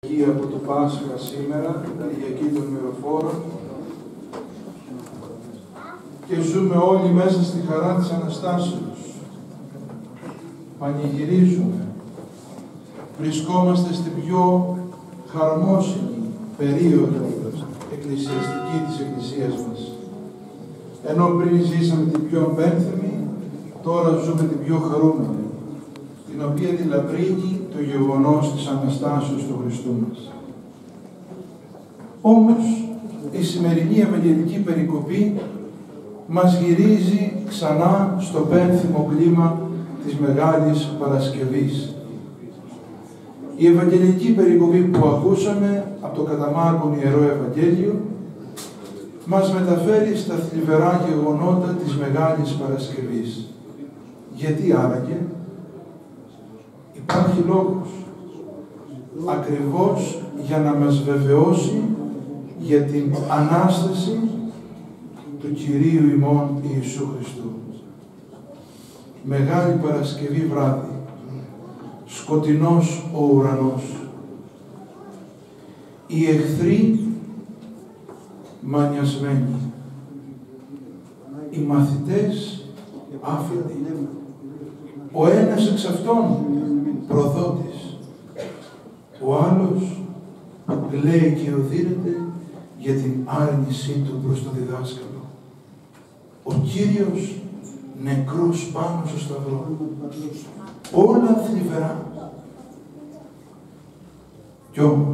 Κυριακή από το Πάσχα σήμερα, Κυριακή των Μυροφόρων, και ζούμε όλοι μέσα στη χαρά της Αναστάσεως. Πανηγυρίζουμε. Βρισκόμαστε στην πιο χαρμόσυνη περίοδο εκκλησιαστική της Εκκλησίας μας. Ενώ πριν ζήσαμε την πιο απένθυμη, τώρα ζούμε την πιο χαρούμενη, την οποία τη λαμπρύνει το γεγονός της Αναστάσεως του Χριστού μας. Όμως, η σημερινή Ευαγγελική περικοπή μας γυρίζει ξανά στο πένθυμο κλίμα της Μεγάλης Παρασκευής. Η Ευαγγελική περικοπή που ακούσαμε από το κατά Μάρκον Ιερό Ευαγγέλιο μας μεταφέρει στα θλιβερά γεγονότα της Μεγάλης Παρασκευής. Γιατί άραγε? Υπάρχει λόγος. Ακριβώς για να μας βεβαιώσει για την Ανάσταση του Κυρίου ημών Ιησού Χριστού. Μεγάλη Παρασκευή βράδυ. Σκοτεινός ο ουρανός. Οι εχθροί μανιασμένοι. Οι μαθητές άφητοι. Ο ένας εξ αυτών προδότης. Ο άλλος λέει και οδύρεται για την άρνησή του προς τον διδάσκαλο. Ο Κύριος νεκρός πάνω στο σταυρό. Όλα θλιβερά. Κι όμως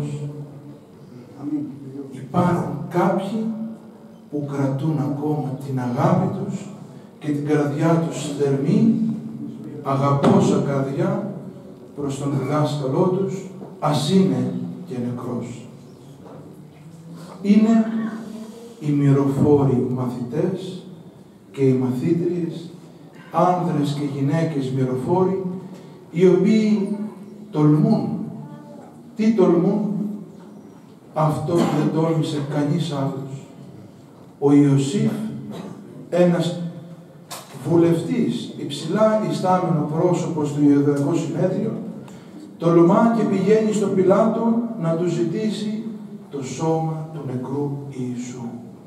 υπάρχουν κάποιοι που κρατούν ακόμα την αγάπη τους και την καρδιά τους θερμή, αγαπώσα καρδιά προς τον διδάσκαλό τους, ας είναι και νεκρός. Είναι οι μυροφόροι μαθητές και οι μαθήτριες, άνδρες και γυναίκες μυροφόροι, οι οποίοι τολμούν. Τι τολμούν? Αυτό δεν τόλμησε κανείς άλλος. Ο Ιωσήφ, ένας βουλευτής, υψηλά ιστάμενο πρόσωπο στο Ιουδαϊκό Συνέδριο, τολμά και πηγαίνει στον Πιλάτο να του ζητήσει το σώμα του νεκρού Ιησού.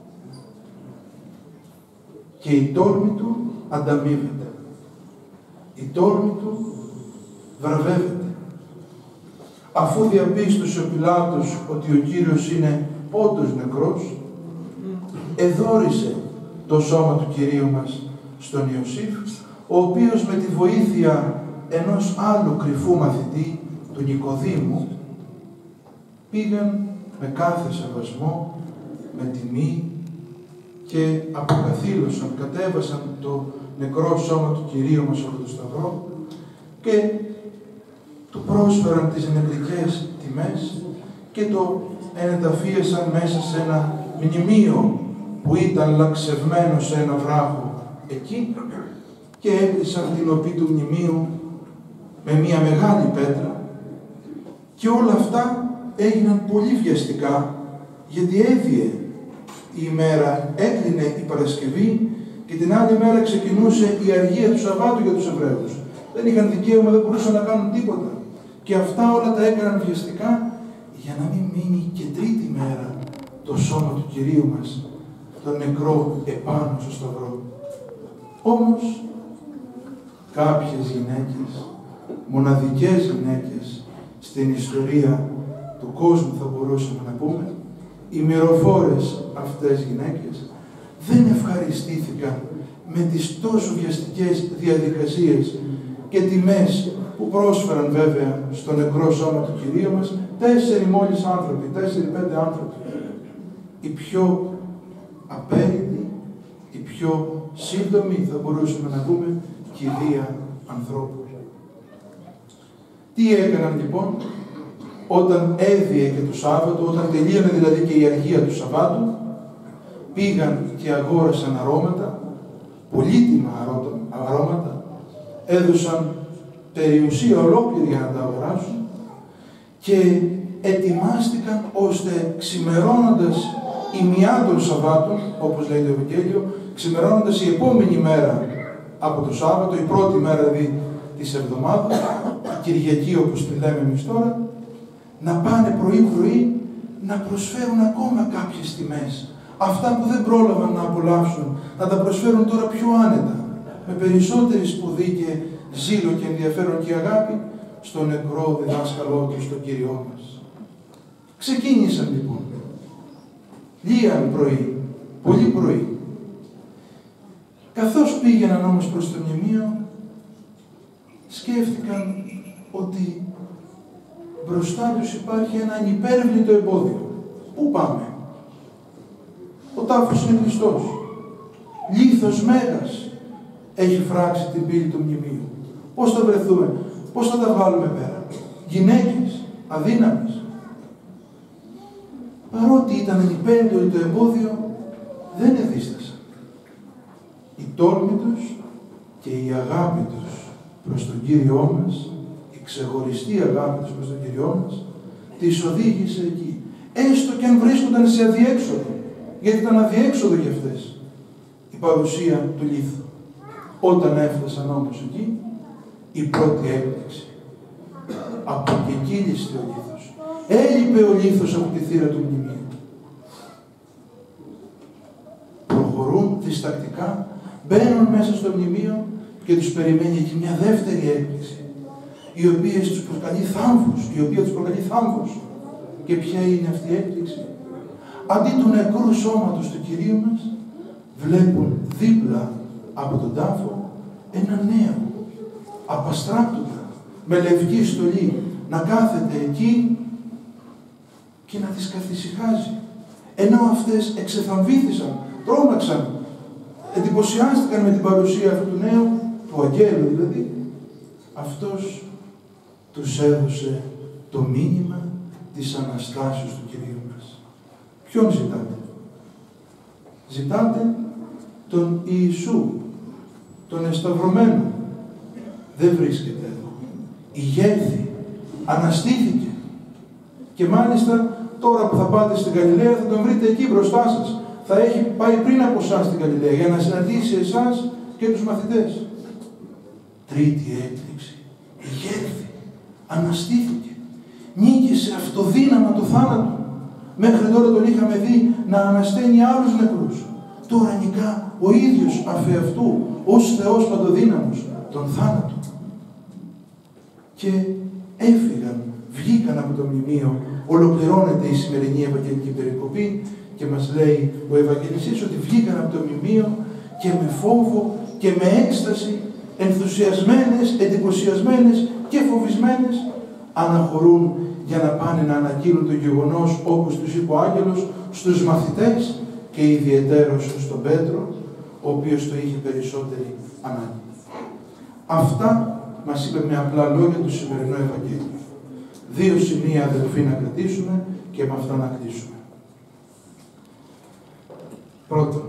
Και η τόλμη του ανταμείβεται. Η τόλμη του βραβεύεται. Αφού διαπίστωσε ο Πιλάτος ότι ο Κύριος είναι όντως νεκρός, εδώρισε το σώμα του Κυρίου μας στον Ιωσήφ, ο οποίος με τη βοήθεια ενός άλλου κρυφού μαθητή, του Νικοδήμου, πήγαν με κάθε σεβασμό, με τιμή και αποκαθήλωσαν, κατέβασαν το νεκρό σώμα του Κυρίου μας από το σταυρό και του πρόσφεραν τις νεκρικές τιμές και το ενεταφίασαν μέσα σε ένα μνημείο που ήταν λαξευμένο σε ένα βράχο εκεί και έκλεισαν την οπή του μνημείου με μια μεγάλη πέτρα και όλα αυτά έγιναν πολύ βιαστικά, γιατί έδιε η ημέρα, έκλεινε η Παρασκευή και την άλλη μέρα ξεκινούσε η αργία του Σαββάτου για τους Εβραίους. Δεν είχαν δικαίωμα, δεν μπορούσαν να κάνουν τίποτα. Και αυτά όλα τα έκαναν βιαστικά για να μην μείνει και τρίτη μέρα το σώμα του Κυρίου μας, το νεκρό επάνω στο σταυρό. Όμως κάποιες γυναίκες, μοναδικές γυναίκες στην ιστορία του κόσμου θα μπορούσαμε να πούμε, οι μυροφόρες αυτές γυναίκες δεν ευχαριστήθηκαν με τις τόσο βιαστικές διαδικασίες και τιμές που πρόσφεραν βέβαια στο νεκρό σώμα του Κυρίου μας 4 μόλις άνθρωποι, 4-5 άνθρωποι. Οι πιο απέριτοι, οι πιο σύντομοι θα μπορούσαμε να πούμε κηδεία ανθρώπου. Τι έκαναν λοιπόν όταν έδιε και το Σάββατο, όταν τελείωνε δηλαδή και η αργία του Σαββάτου, πήγαν και αγόρασαν αρώματα, πολύτιμα αρώματα, έδωσαν περιουσία ολόκληρη για να τα αγοράσουν και ετοιμάστηκαν ώστε ξημερώνοντας ημιά των Σαββάτων, όπως λέει το Ευαγγέλιο, ξημερώνοντας η επόμενη μέρα από το Σάββατο, η πρώτη μέρα δηλαδή της εβδομάδας, Κυριακή όπως τη λέμε εμείς τώρα, να πάνε πρωί-πρωί να προσφέρουν ακόμα κάποιες τιμές. Αυτά που δεν πρόλαβαν να απολαύσουν, να τα προσφέρουν τώρα πιο άνετα, με περισσότερη σπουδή και ζήλο και ενδιαφέρον και αγάπη, στον νεκρό διδάσκαλό του, στον Κύριό μας. Ξεκίνησαν λοιπόν. Λίγαν πρωί, πολύ πρωί. Καθώς πήγαιναν όμως προς το μνημείο, σκέφτηκαν ότι μπροστά τους υπάρχει ένα ανυπέρβλητο εμπόδιο. Πού πάμε? Ο τάφος είναι κλειστός. Λίθος μέγας έχει φράξει την πύλη του μνημείου. Πώς θα βρεθούμε, πώς θα τα βγάλουμε πέρα? Γυναίκες, αδύναμες. Παρότι ήταν ανυπέρβλητο το εμπόδιο, δεν εδίστασαν. Η τόλμη τους και η αγάπη τους προς τον Κύριό μας, η ξεχωριστή αγάπη τους προς τον Κύριό μας, τις οδήγησε εκεί. Έστω και αν βρίσκονταν σε αδιέξοδο, γιατί ήταν αδιέξοδο για αυτές η παρουσία του λίθου. Όταν έφτασαν όμως εκεί, η πρώτη έκπληξη. Αποκεκύλιστε ο λίθος. Έλειπε ο λίθος από τη θύρα του μνημείου. Προχωρούν διστακτικά, μπαίνουν μέσα στο μνημείο και τους περιμένει εκεί μια δεύτερη έκπληξη, η οποία τους προκαλεί θάμβους. Και ποια είναι αυτή η έκπληξη? Αντί του νεκρού σώματος του Κυρίου μας, βλέπουν δίπλα από τον τάφο ένα νέο, απαστράπτοντα, με λευκή στολή, να κάθεται εκεί και να τις καθησυχάζει. Ενώ αυτές εξεθαμβήθησαν, τρόμαξαν, εντυπωσιάστηκαν με την παρουσία αυτού του νέου, του αγγέλου δηλαδή, αυτός τους έδωσε το μήνυμα της Αναστάσεως του Κυρίου μας. Ποιον ζητάτε? Ζητάτε τον Ιησού, τον εσταυρωμένο. Δεν βρίσκεται εδώ. Ηγέρθη, αναστήθηκε. Και μάλιστα τώρα που θα πάτε στην Γαλιλαία θα τον βρείτε εκεί μπροστά σας. Θα έχει πάει πριν από εσάς στην Γαλιλαία για να συναντήσει εσάς και τους μαθητές. Τρίτη έκπληξη. Ηγέρθη, αναστήθηκε. Νίκησε αυτοδύναμα το θάνατο. Μέχρι τώρα τον είχαμε δει να ανασταίνει άλλους νεκρούς. Τώρα νικά ο ίδιος αφεαυτού, ως Θεός παντοδύναμος, τον θάνατο. Και έφυγαν, βγήκαν από το μνημείο. Ολοκληρώνεται η σημερινή Ευαγγελική περικοπή και μας λέει ο Ευαγγελιστής ότι βγήκαν από το μνημείο και με φόβο και με έκσταση, ενθουσιασμένες, εντυπωσιασμένες και φοβισμένες, αναχωρούν για να πάνε να αναγγείλουν το γεγονός, όπως τους είπε ο άγγελος, στους μαθητές και ιδιαιτέρως στον Πέτρο, ο οποίος το είχε περισσότερη ανάγκη. Αυτά μας είπε με απλά λόγια το σημερινό Ευαγγέλιο. Δύο σημεία, αδελφοί, να κρατήσουμε και με αυτά να κλείσουμε. Πρώτον,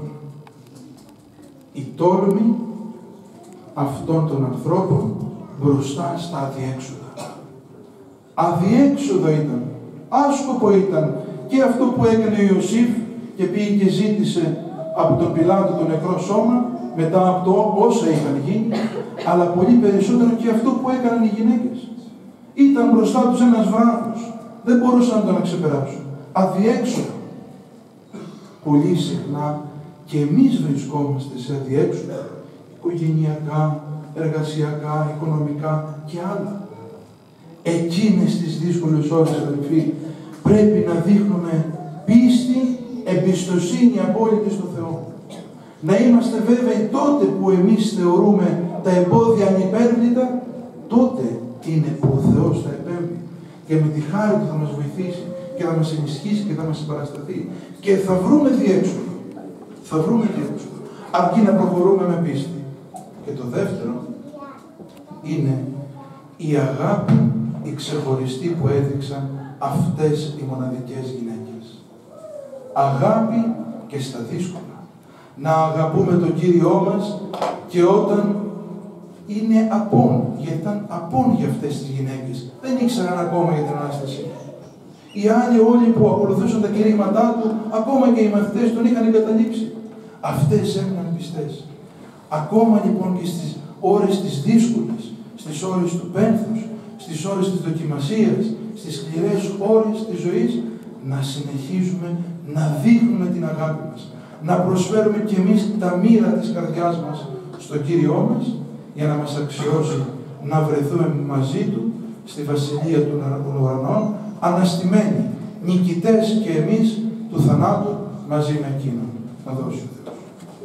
η τόλμη αυτών των ανθρώπων μπροστά στα αδιέξοδα. Αδιέξοδο ήταν, άσκοπο ήταν και αυτό που έκανε ο Ιωσήφ και πήγε και ζήτησε από τον Πιλάτο το νεκρό σώμα μετά από το όσα είχαν γίνει, αλλά πολύ περισσότερο και αυτό που έκαναν οι γυναίκες. Ήταν μπροστά τους ένας βράχος, δεν μπορούσαν να τον ξεπεράσουν. Αδιέξοδο. Πολύ συχνά και εμείς βρισκόμαστε σε αδιέξοδο, οικογενειακά, εργασιακά, οικονομικά και άλλα. Εκείνες τις δύσκολες ώρες, αδελφοί, πρέπει να δείχνουμε πίστη, εμπιστοσύνη απόλυτη στο Θεό. Να είμαστε βέβαιοι τότε που εμείς θεωρούμε τα εμπόδια ανυπέρβλητα, τότε είναι που ο Θεός θα επέμβει και με τη χάρη του θα μας βοηθήσει και θα μας ενισχύσει και θα μας συμπαρασταθεί και θα βρούμε διέξοδο. Θα βρούμε διέξοδο. Αρκεί να προχωρούμε με πίστη. Και το δεύτερο είναι η αγάπη, η ξεχωριστή που έδειξαν αυτές οι μοναδικές γυναίκες. Αγάπη και στα δύσκολα. Να αγαπούμε τον Κύριό μας και όταν είναι απόν, γιατί ήταν απόν για αυτές τις γυναίκες. Δεν ήξεραν ακόμα για την Ανάσταση. Οι άλλοι όλοι που ακολουθούσαν τα κηρύγματά του, ακόμα και οι μαθητές τον είχαν εγκαταλείψει. Αυτές έμειναν πιστές. Ακόμα λοιπόν και στις ώρες τις δύσκολες, στις ώρες του πένθους, στις ώρες της δοκιμασίας, στις σκληρές ώρες της ζωής, να συνεχίζουμε να δείχνουμε την αγάπη μας, να προσφέρουμε κι εμείς τα μοίρα της καρδιάς μας στον Κύριό μας, για να μας αξιώσει να βρεθούμε μαζί Του στη Βασιλεία των Ουρανών, αναστημένοι, νικητές και εμείς του θανάτου μαζί με Εκείνον. Να δώσει ο Θεός.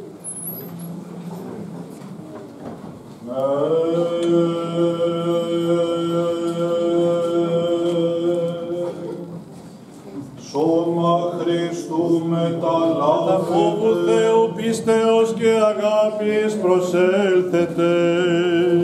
Σώμα Χριστού μεταλάβετε, φόβου Θεού πίστεως και αγάπης προσέλθετε.